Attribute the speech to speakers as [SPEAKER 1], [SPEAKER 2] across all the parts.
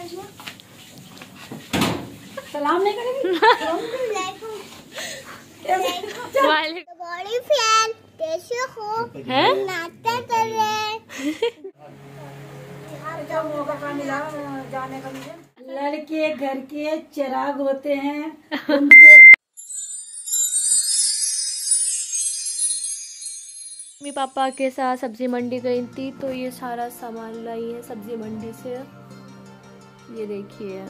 [SPEAKER 1] सलाम नहीं करेंगे?
[SPEAKER 2] बॉडी फैन कैसे हो? नाश्ता कर रहे
[SPEAKER 1] मिला जाने का मुझे। लड़के घर के चिराग होते हैं, उनसे
[SPEAKER 3] मम्मी पापा के साथ सब्जी मंडी गई थी तो ये सारा सामान लाई है सब्जी मंडी से। ये देखिए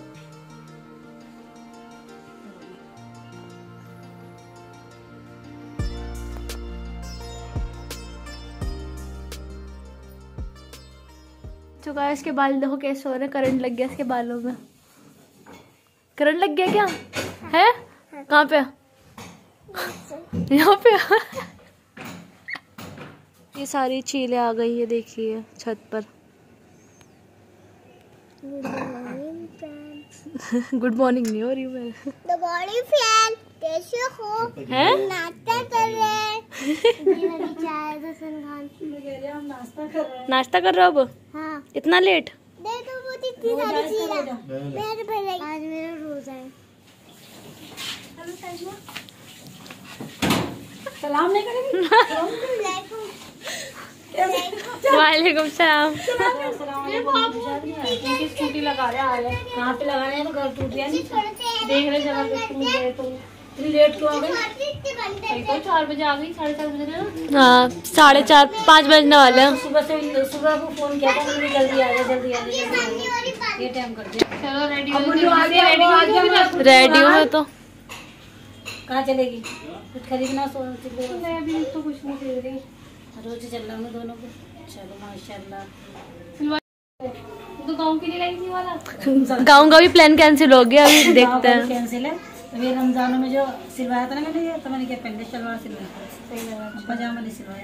[SPEAKER 3] तो गाइस इसके बाल देखो कैसे हो रहे हैं। करंट लग गया इसके बालों में। करंट लग गया क्या है? कहाँ पे? यहाँ पे। ये सारी चीलें आ गई है देखिए छत पर। गुड मॉर्निंग नहीं हो रही मैं।
[SPEAKER 2] द बॉडी फैन कैसे हो? नाश्ता कर रहे
[SPEAKER 3] नाश्ता कर रहे हो अब?
[SPEAKER 2] हाँ।
[SPEAKER 3] इतना लेट?
[SPEAKER 2] दे दो वो इतनी सारी चीज़ें। आज मेरा रोजा है।
[SPEAKER 1] सलाम नहीं करेंगे?
[SPEAKER 3] वालेकुम सलाम।
[SPEAKER 1] स्कूटी लगा रहे हैं। कहाँ पे लगा रहे हैं? तो घर टूट गया नहीं। देख रहे जगह तो लेट क्यों आ गई?
[SPEAKER 3] 4 बजे आ गई, 4:30 बजे ना। हाँ 4:30 5 बजने वाले हैं।
[SPEAKER 1] सुबह को फोन किया था मैंने, जल्दी आ जा। ये टाइम कर दिया।
[SPEAKER 3] चलो रेडी हो तो
[SPEAKER 1] कहाँ चलेगी? कुछ खरीदना अभी तो कुछ नहीं खरीद रही। रोज चल रहा हूँ दोनों को। चलो माशाल्लाह।
[SPEAKER 3] तो गाँव के लिए लाई थी वाला। गाँव का भी प्लान कैंसिल हो गया, अभी देखते हैं।
[SPEAKER 1] कैंसिल है। अभी रमजानों में जो सिलवाया था ना मैंने, ये तो मैंने क्या पहले शलवार सिलवाया, सही लगा, पजामा नहीं सिलवाया।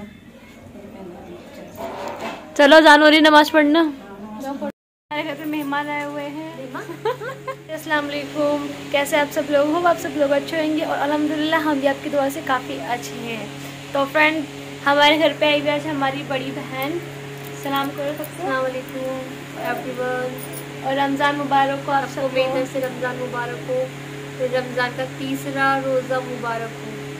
[SPEAKER 3] चलो जानवरी नमाज पढ़ना। हमारे घर पे मेहमान आए हुए हैं। अस्सलाम वालेकुम, कैसे आप सब लोग हो? आप सब लोग अच्छे होंगे और अल्हम्दुलिल्लाह हम भी आपकी दुआ से काफ़ी अच्छे हैं। तो फ्रेंड हमारे घर पे आई हुई आज हमारी बड़ी बहन। सलाम करो सबको। अस्सलाम वालेकुम एवरीवन और रमज़ान मुबारक हो आप सबको। मेरी तरफ से रमज़ान मुबारक हो। रमज़ान का तीसरा रोज़ा मुबारक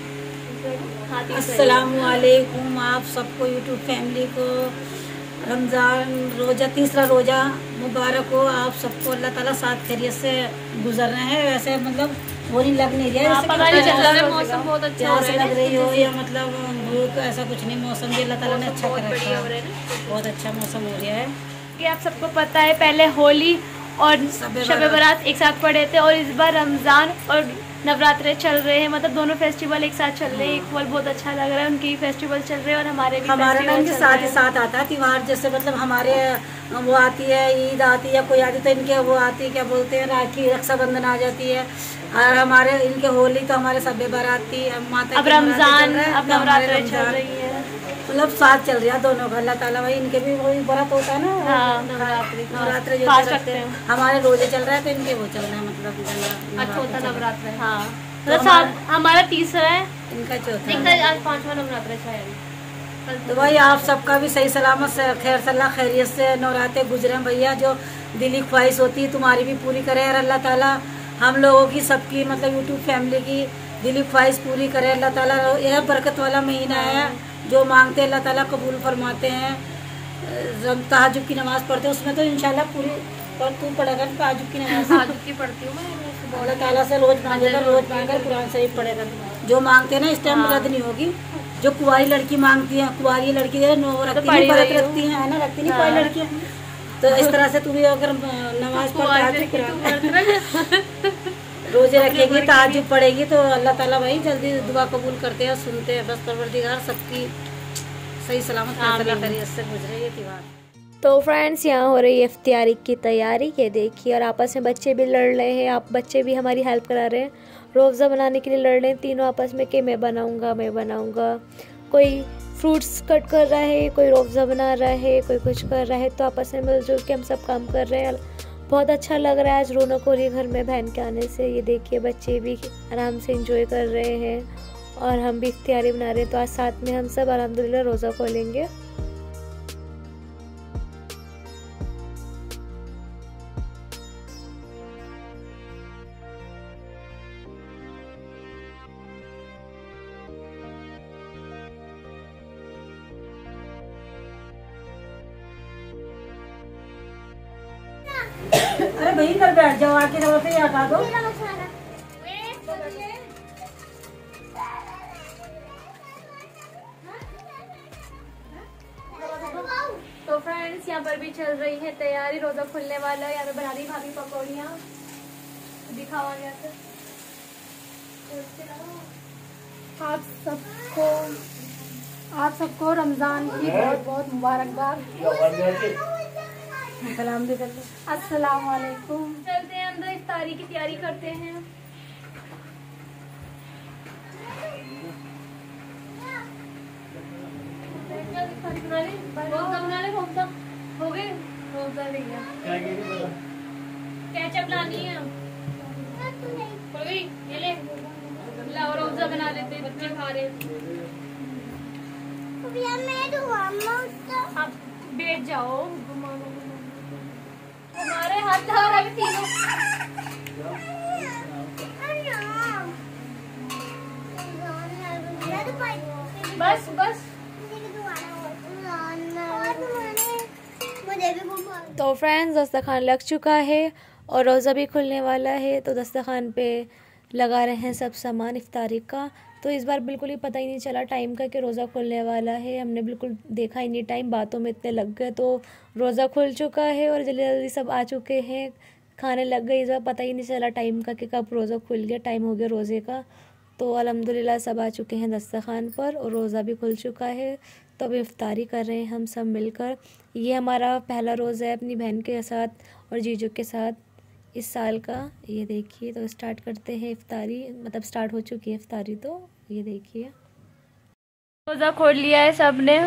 [SPEAKER 3] हो।
[SPEAKER 1] अस्सलामु अलैकुम आप सबको, यूट्यूब फैमिली को रमज़ान रोज़ा तीसरा रोज़ा मुबारक हो आप सबको। अल्लाह ताला साथ खैरियत से गुजर रहे हैं। वैसे मतलब वो नहीं लग नहीं रहा है,
[SPEAKER 3] मौसम बहुत अच्छा
[SPEAKER 1] से लग रही हो या मतलब भूख, ऐसा कुछ नहीं। मौसम भी अल्लाह ताला ने अच्छा कर रखा है, बहुत अच्छा मौसम हो गया है।
[SPEAKER 3] कि आप सबको पता है पहले होली और शब बारात एक साथ पड़े थे और इस बार रमज़ान और नवरात्रे चल रहे हैं, मतलब दोनों फेस्टिवल एक साथ चल रहे हैं। एक बहुत अच्छा लग रहा है, उनके फेस्टिवल चल रहे हैं और हमारे भी
[SPEAKER 1] हमारे ना इनके साथ ही साथ आता है त्यौहार। जैसे मतलब हमारे वो आती है ईद आती है, कोई आती तो इनके वो आती है क्या बोलते हैं राखी, रक्षाबंधन आ जाती है। और हमारे इनके होली तो हमारे शब बारात थी, माता
[SPEAKER 3] अब रमज़ान अब नवरात्रे चल रही है,
[SPEAKER 1] मतलब साथ चल रहा है दोनों का। अल्लाह ताला भाई इनके भी वही व्रत होता है ना।
[SPEAKER 3] हाँ,
[SPEAKER 1] नवरात्रे जो रखते हैं, हमारे रोजे चल रहा है तो इनके वो चल रहा है, मतलब
[SPEAKER 3] अच्छा होता नवरात्रे। हाँ मतलब हमारा तीसरा है,
[SPEAKER 1] इनका चौथा,
[SPEAKER 3] आज 5वां नवरात्रा शायद।
[SPEAKER 1] तो भाई आप सबका भी सही सलामत से खैर सल्ला खैरियत से नवरात्रे गुजरे भैया। जो दिली ख्वाहिश होती है तुम्हारी भी पूरी करे और अल्लाह ताला हम लोगों की सबकी मतलब यूट्यूब फैमिली की दिली ख्वाहिश पूरी करे। अल्लाह ताला यह बरकत वाला महीना है, जो मांगते हैं अल्लाह ताला कबूल फरमाते हैं। तहज्जुद की नमाज़ पढ़ते हैं उसमें तो इंशाल्लाह पूरी। और तू पढ़ेगा तहज्जुद की नमाज़?
[SPEAKER 3] तहज्जुद की पढ़ती हूँ मैं।
[SPEAKER 1] अल्लाह ताला से रोज मांगेगा, रोज मांगकर कुरान शरीफ पढ़ेगा। जो मांगते हैं ना इस टाइम रद्द नहीं होगी। जो कुंवारी लड़की मांगती है, कुंवारी लड़की रखती है, व्रत रखती है ना, रखती नहीं कुंवारी लड़कियाँ। तो इस तरह से तू भी अगर नमाज रोजे रखेगी, तहज्जुद पढ़ेगी तो अल्लाह ताला भाई जल्दी दुआ कबूल करते हैं, सुनते हैं। बस परवरदिगार सबकी सही सलामत खैरियत से गुजरे ये त्योहार।
[SPEAKER 3] तो फ्रेंड्स यहाँ हो रही है इफ्तियारी की तैयारी, ये देखिए। और आपस में बच्चे भी लड़ रहे हैं, आप बच्चे भी हमारी हेल्प करा रहे हैं। रोज़ा बनाने के लिए लड़ रहे हैं तीनों आपस में कि मैं बनाऊँगा। कोई फ्रूट्स कट कर रहा है, कोई रोज़ा बना रहा है, कोई कुछ कर रहा है। तो आपस में मिलजुल के हम सब काम कर रहे हैं। बहुत अच्छा लग रहा है, आज रौनक हो रही है घर में बहन के आने से। ये देखिए बच्चे भी आराम से एंजॉय कर रहे हैं और हम भी इफ्तियारी बना रहे हैं। तो आज साथ में हम सब अल्हम्दुलिल्लाह रोज़ा खोलेंगे।
[SPEAKER 1] अरे भाई इधर बैठ जाओ, आके जब से हटा दो।
[SPEAKER 3] तो फ्रेंड्स यहाँ पर भी चल रही है तैयारी, रोजा खुलने वाला है। यहाँ पे बना रही भाभी पकौड़ियाँ, दिखावा गया था। आप सबको रमजान की बहुत बहुत मुबारकबाद।
[SPEAKER 1] सलाम भी कर लो।
[SPEAKER 3] अस्सलाम वालेकुम। चलते हैं अंदर, इफ्तारी की तैयारी करते हैं। बना ले हो गए। केचप लानी है, हो गई। ये ले लाओ, रोजा बना लेते, बच्चे खा रहे। आप बैठ जाओ, हमारे हाथ लगा रहे तीनों। बस बस। तो फ्रेंड्स दस्तरखान लग चुका है और रोज़ा भी खुलने वाला है, तो दस्तरखान पे लगा रहे हैं सब सामान इफ्तारी का। तो इस बार बिल्कुल ही पता ही नहीं चला टाइम का कि रोज़ा खुलने वाला है। हमने बिल्कुल देखा ही नहीं टाइम, बातों में इतने लग गए। तो रोज़ा खुल चुका है और जल्दी जल्दी सब आ चुके हैं, खाने लग गए। इस बार पता ही नहीं चला टाइम का कि कब रोज़ा खुल गया, टाइम हो गया रोज़े का। तो अल्हम्दुलिल्लाह सब आ चुके हैं दस्तरखान पर और रोज़ा भी खुल चुका है। तो अब इफ्तारी कर रहे हैं हम सब मिलकर। ये हमारा पहला रोज़ा है अपनी बहन के साथ और जीजू के साथ इस साल का। ये देखिए, तो स्टार्ट करते हैं इफ्तारी, मतलब स्टार्ट हो चुकी है इफ्तारी। तो ये देखिए रोज़ा खोल लिया है सब ने।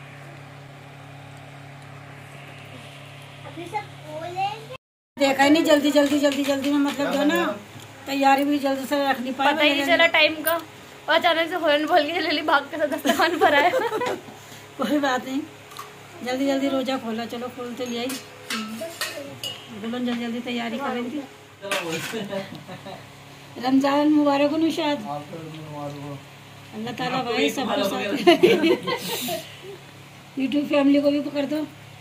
[SPEAKER 1] देखा ही नहीं, जल्दी जल्दी जल्दी जल्दी में मतलब जो ना तैयारी भी जल्दी से रखनी पाए,
[SPEAKER 3] पता ही नहीं चला टाइम का। और अचानक से हॉर्न बोल के जल्दी भाग के साथ दस्तरखान पर आया।
[SPEAKER 1] कोई बात नहीं, जल्दी जल्दी रोजा खोला। चलो खोल तो लिया ही, बोलो जल्दी जल्दी तैयारी करेंगे। रमजान मुबारक हो निशाद, अल्लाह ताला भाई सबको साथ। यूट्यूब फैमिली को भी पकड़ दो।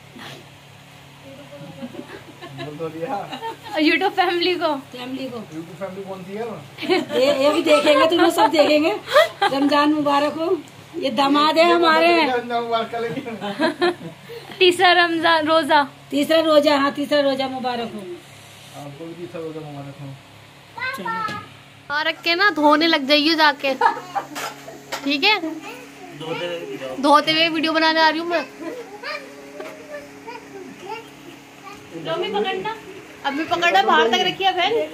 [SPEAKER 3] यूट्यूब फैमिली को
[SPEAKER 4] यूट्यूब फैमिली कौन सी है?
[SPEAKER 1] ये भी देखेंगे, तुम्हें सब देखेंगे। रमजान मुबारक हो। ये दामाद है हमारे।
[SPEAKER 3] तीसरा रमजान रोजा,
[SPEAKER 1] तीसरा रोजा। हाँ, तीसरा रोजा मुबारक हो।
[SPEAKER 4] आपको भी तीसरा रोजा मुबारक हो।
[SPEAKER 3] और रख के ना धोने लग जाइए जाके, ठीक है? धोते हुए वीडियो बनाने आ रही हूँ मैं। अभी पकड़ना, अभी पकड़ना, बाहर तक रखिए बहन।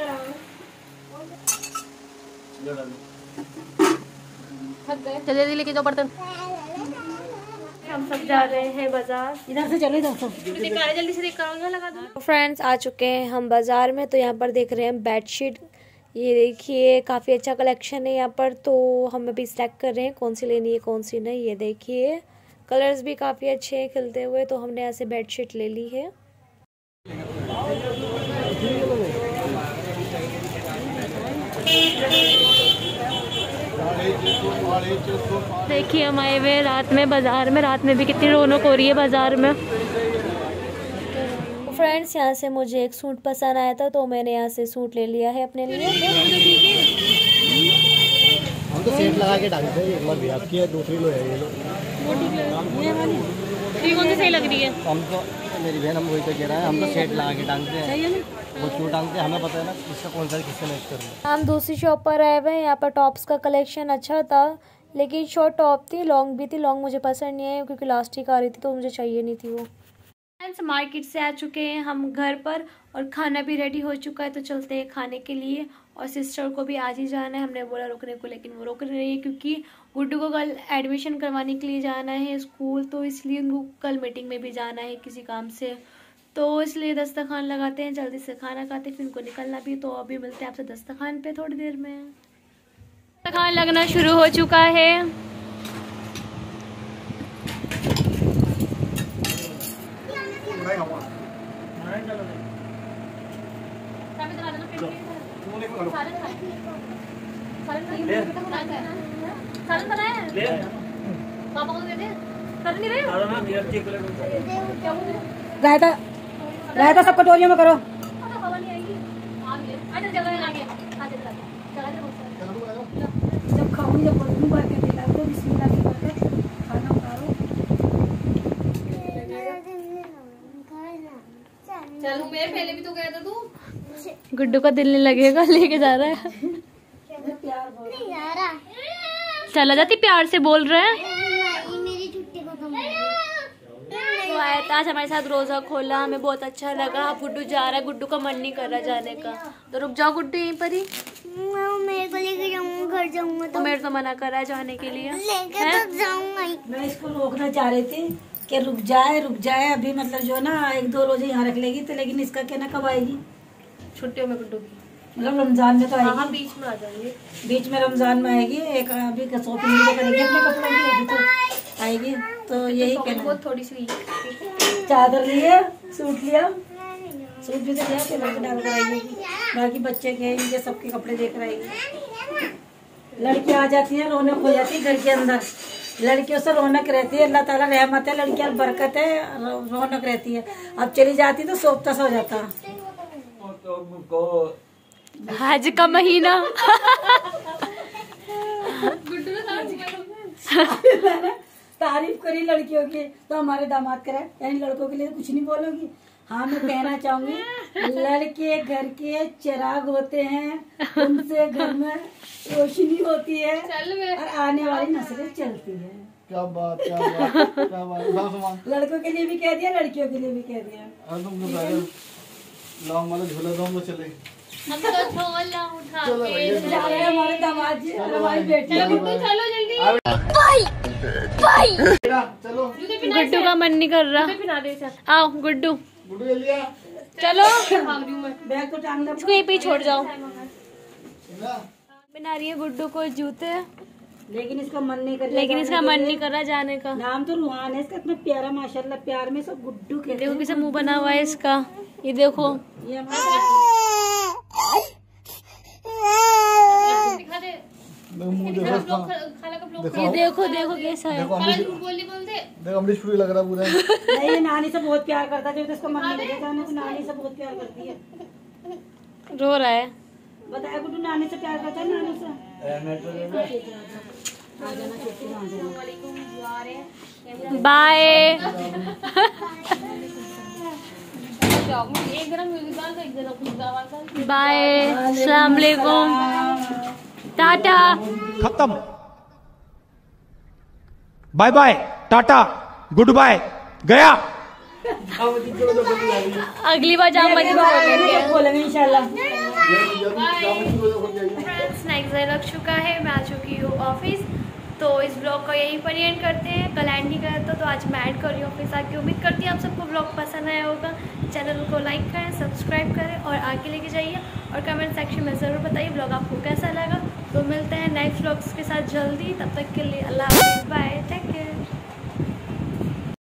[SPEAKER 3] जल्दी लेके जाओ बर्तन। हम सब जा रहे हैं बाजार।
[SPEAKER 1] इधर से चलो, इधर से
[SPEAKER 3] जल्दी से देख कर लगा दो। फ्रेंड्स आ चुके हैं हम बाजार में। तो यहाँ पर देख रहे हैं बेडशीट। ये देखिए काफ़ी अच्छा कलेक्शन है यहाँ पर। तो हम अभी सिलेक्ट कर रहे हैं कौन सी लेनी है कौन सी नहीं। ये देखिए कलर्स भी काफ़ी अच्छे हैं खिलते हुए। तो हमने यहाँ से बेडशीट ले ली है। देखिए हम आए हुए रात में बाजार में। रात में भी कितनी रौनक हो रही है बाजार में। फ्रेंड्स यहाँ से मुझे एक सूट पसंद आया था, तो मैंने यहाँ से सूट ले लिया है अपने लिए।
[SPEAKER 4] हम तो सेट लगा के डालते हैं। एक बार भी आपकी है, दूसरी लो है ये लो।
[SPEAKER 3] ये कौन सी सही लग रही है?
[SPEAKER 4] हम तो मेरी बहन हम वही तो कह रहा है, हम तो सेट लगा के डालते हैं। वो क्यों डालते हैं हमें पता है ना, किसका कौन सा किससे मैच करना है।
[SPEAKER 3] हम दूसरी शॉप पर आए हुए हैं। यहाँ पर टॉप्स का कलेक्शन अच्छा था, लेकिन शॉर्ट टॉप थी, लॉन्ग भी थी। लॉन्ग मुझे पसंद नहीं है क्योंकि लास्टिक आ रही थी, तो मुझे चाहिए नहीं थी वो। फ्रेंड्स मार्केट से आ चुके हैं हम घर पर और खाना भी रेडी हो चुका है। तो चलते हैं खाने के लिए। और सिस्टर को भी आज ही जाना है, हमने बोला रुकने को, लेकिन वो रुक रही है क्योंकि गुड्डू को कल एडमिशन करवाने के लिए जाना है स्कूल। तो इसलिए उनको कल मीटिंग में भी जाना है किसी काम से। तो इसलिए दस्तरखान लगाते हैं, जल्दी से खाना खाते फिर उनको निकलना भी। तो अभी मिलते हैं आपसे दस्तरखान पे थोड़ी देर में। दस्तरखान लगना शुरू हो चुका है। पापा को दे दे, कर नहीं रहे।
[SPEAKER 1] रायता, रायता सब कटोरियों में करो।
[SPEAKER 5] चल मेरे पहले भी तो गया था तू।
[SPEAKER 3] गुड्डू का दिल नहीं लगेगा, लेके जा रहा है। चला जाती, प्यार से बोल रहे हैं।
[SPEAKER 2] मेरी छुट्टी खत्म
[SPEAKER 3] तो आया था आज हमारे साथ, रोजा खोला, हमें बहुत अच्छा लगा। अब गुड्डू जा रहा है, गुड्डू का मन नहीं कर रहा जाने का, तो रुक जाओ गुड्डू यहीं पर ही।
[SPEAKER 2] मेरे को लेके जाऊंगा, घर जाऊंगा
[SPEAKER 3] तो मेरे तो मना कर रहा है जाने के लिए।
[SPEAKER 2] लेके तो जाऊंगा ही।
[SPEAKER 1] मैं इसको रोकना चाह रही थी कि रुक जाए अभी, मतलब जो ना 1-2 रोजे यहाँ रख लेगी तो, लेकिन इसका क्या ना कब आएगी
[SPEAKER 5] छुट्टियों में गुड्डू की,
[SPEAKER 1] मतलब रमजान में तो आएगी।
[SPEAKER 5] बीच में आ जाएंगे,
[SPEAKER 1] बीच में रमजान में आएगी। एक अभी शॉपिंग करेगी अपने कपड़ों की, अभी तो आएगी। तो यही कहना,
[SPEAKER 5] बहुत थोड़ी सी
[SPEAKER 1] चादर लिए, सूट लिया, सूट भी तो लिया, फिर डाल कर आएगी। बाकी बच्चे के इनके सबके कपड़े देख कर आएगी। लड़की आ जाती है, रौनक हो जाती है घर के अंदर। लड़कियों से रौनक रहती है, अल्लाह ताला रहमत है, लड़कियां बरकत है, रौनक रहती है। अब चली जाती तो सोपता सा हो जाता।
[SPEAKER 3] हज का महीना।
[SPEAKER 1] तारीफ करी लड़कियों की तो हमारे दामाद कराए, यानी लड़कों के लिए कुछ नहीं बोलोगी। हाँ मैं कहना चाहूंगी, लड़के घर के चिराग होते हैं, उनसे घर में रोशनी होती है और आने वाली नस्लें चलती है।
[SPEAKER 4] क्या बात, क्या बात, क्या बात।
[SPEAKER 1] लड़कों के लिए भी कह दिया, लड़कियों के लिए भी कह दिया।
[SPEAKER 4] लॉन्ग वाला झूला दो, हम लोग चले।
[SPEAKER 1] जा रहे हैं हमारे दामाद जी और हमारी बेटी।
[SPEAKER 5] चलो जल्दी,
[SPEAKER 4] चलो
[SPEAKER 3] गुड्डू का मन नहीं कर रहा। आओ गुड्डू, चलो
[SPEAKER 1] बैग तो टांग दे।
[SPEAKER 3] इसको यहीं पे ही छोड़ जाओ। बना रही है गुड्डू को जूते,
[SPEAKER 1] लेकिन इसका मन नहीं कर रहा,
[SPEAKER 3] लेकिन इसका मन नहीं कर रहा जाने का।
[SPEAKER 1] नाम तो रूहान है इसका, इतना प्यारा, माशाल्लाह। प्यार में सब गुड्डू कहते
[SPEAKER 3] देखो कैसे मुंह बना हुआ है इसका, ये देखो।
[SPEAKER 1] हैं। ये हमारा
[SPEAKER 5] दिखा दे,
[SPEAKER 3] ये देखो देखो कैसा है।
[SPEAKER 4] देखो अमरीश पुरी लग रहा पूरा।
[SPEAKER 1] नहीं, ये नानी से बहुत प्यार करता है, जो इसका मन नहीं करता जाने से, नानी से बहुत प्यार करती है।
[SPEAKER 3] रो रहा है।
[SPEAKER 1] बताया गुड्डू नानी से प्यार करता है, नानी से। आ जाना छोटी, आ जाना।
[SPEAKER 3] बाय।
[SPEAKER 5] एक जरा म्यूजिक डाल, एक जरा कुछ गावा कर।
[SPEAKER 3] बाय, अस्सलाम वालेकुम, टाटा।
[SPEAKER 6] खत्म, bye bye, tata, goodbye, गया।
[SPEAKER 3] अगली बार जाम बजे
[SPEAKER 1] बोलेंगे इंशाल्लाह।
[SPEAKER 3] फ्रेंड्स नेक्स्ट डे लग चुका है, मैं आ चुकी हूँ ऑफिस। तो इस ब्लॉग को यहीं पर एंड करते हैं। कल एंड नहीं करता तो आज मैं ऐड कर रही हूँ ऑफिस आके। उम्मीद करती हूँ आप सबको ब्लॉग पसंद आया होगा। चैनल को लाइक करें, सब्सक्राइब करें और आगे लेके जाइए, और कमेंट सेक्शन में ज़रूर बताइए ब्लॉग आपको कैसा लगा। तो मिलते हैं नेक्स्ट ब्लॉग्स के साथ जल्दी, तब तक के लिए अल्लाह हाफ़िज़, बाय, टेक केयर।